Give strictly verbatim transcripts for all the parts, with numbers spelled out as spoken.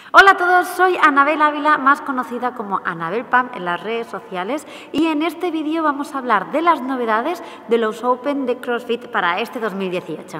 Hola a todos, soy Anabel Ávila, más conocida como Anabel Pam en las redes sociales, y en este vídeo vamos a hablar de las novedades de los Open de CrossFit para este dos mil dieciocho.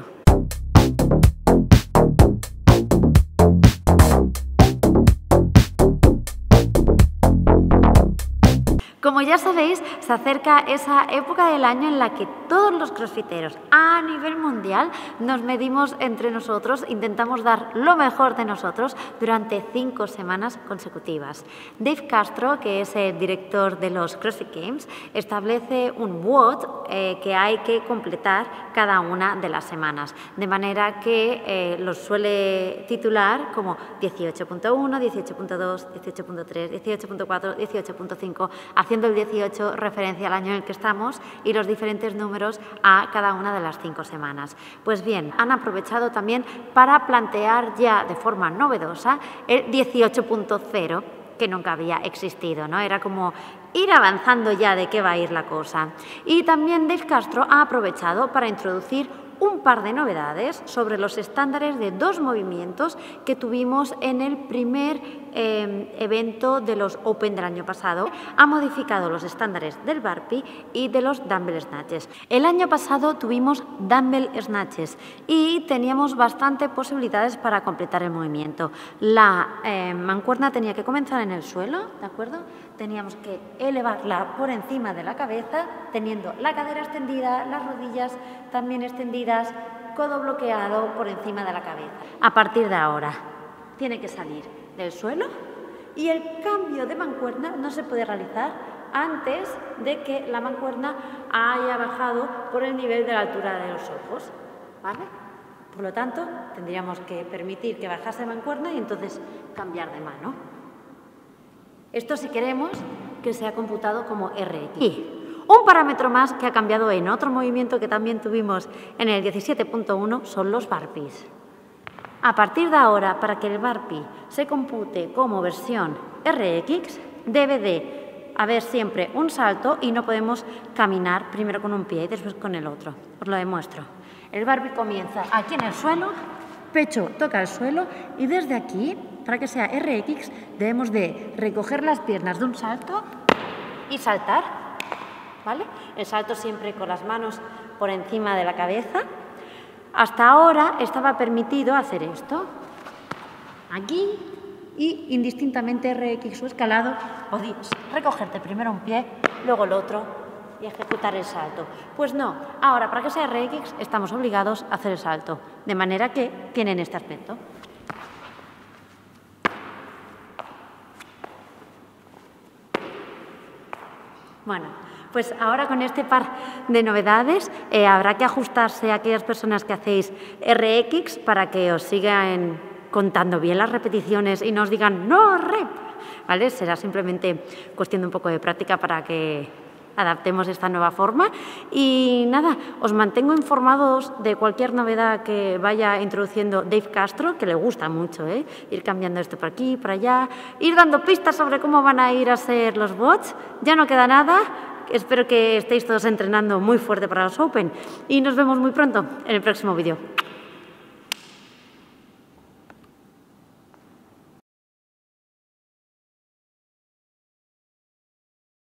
Como ya sabéis, se acerca esa época del año en la que todos los crossfiteros a nivel mundial nos medimos entre nosotros, intentamos dar lo mejor de nosotros durante cinco semanas consecutivas. Dave Castro, que es el director de los CrossFit Games, establece un W O D eh, que hay que completar cada una de las semanas, de manera que eh, los suele titular como dieciocho punto uno, dieciocho punto dos, dieciocho punto tres, dieciocho punto cuatro, dieciocho punto cinco, haciendo el dieciocho referencia al año en el que estamos y los diferentes números a cada una de las cinco semanas. Pues bien, han aprovechado también para plantear ya de forma novedosa el dieciocho punto cero, que nunca había existido, ¿no? Era como ir avanzando ya de qué va a ir la cosa. Y también Dave Castro ha aprovechado para introducir un par de novedades sobre los estándares de dos movimientos que tuvimos en el primer eh, evento de los Open del año pasado. Ha modificado los estándares del burpee y de los dumbbell snatches. El año pasado tuvimos dumbbell snatches y teníamos bastante posibilidades para completar el movimiento. La eh, mancuerna tenía que comenzar en el suelo, ¿de acuerdo? Teníamos que elevarla por encima de la cabeza, teniendo la cadera extendida, las rodillas también extendidas, codo bloqueado por encima de la cabeza. A partir de ahora, tiene que salir del suelo y el cambio de mancuerna no se puede realizar antes de que la mancuerna haya bajado por el nivel de la altura de los ojos, ¿vale? Por lo tanto, tendríamos que permitir que bajase la mancuerna y entonces cambiar de mano. Esto si queremos que sea computado como R X. Y un parámetro más que ha cambiado en otro movimiento que también tuvimos en el diecisiete punto uno son los burpees. A partir de ahora, para que el burpee se compute como versión R X, debe de haber siempre un salto y no podemos caminar primero con un pie y después con el otro. Os lo demuestro. El burpee comienza aquí en el suelo, pecho toca el suelo y desde aquí, para que sea R X, debemos de recoger las piernas de un salto y saltar, ¿vale? El salto siempre con las manos por encima de la cabeza. Hasta ahora estaba permitido hacer esto, aquí, y indistintamente R X o escalado, podías recogerte primero un pie, luego el otro y ejecutar el salto. Pues no, ahora para que sea R X estamos obligados a hacer el salto, de manera que tienen este aspecto. Bueno, pues ahora con este par de novedades eh, habrá que ajustarse a aquellas personas que hacéis R X para que os sigan contando bien las repeticiones y no os digan no rep, ¿vale? Será simplemente cuestión de un poco de práctica para que adaptemos esta nueva forma. Y nada, os mantengo informados de cualquier novedad que vaya introduciendo Dave Castro, que le gusta mucho, ¿eh? Ir cambiando esto por aquí, por allá, ir dando pistas sobre cómo van a ir a ser los bots. Ya no queda nada. Espero que estéis todos entrenando muy fuerte para los Open y nos vemos muy pronto en el próximo vídeo.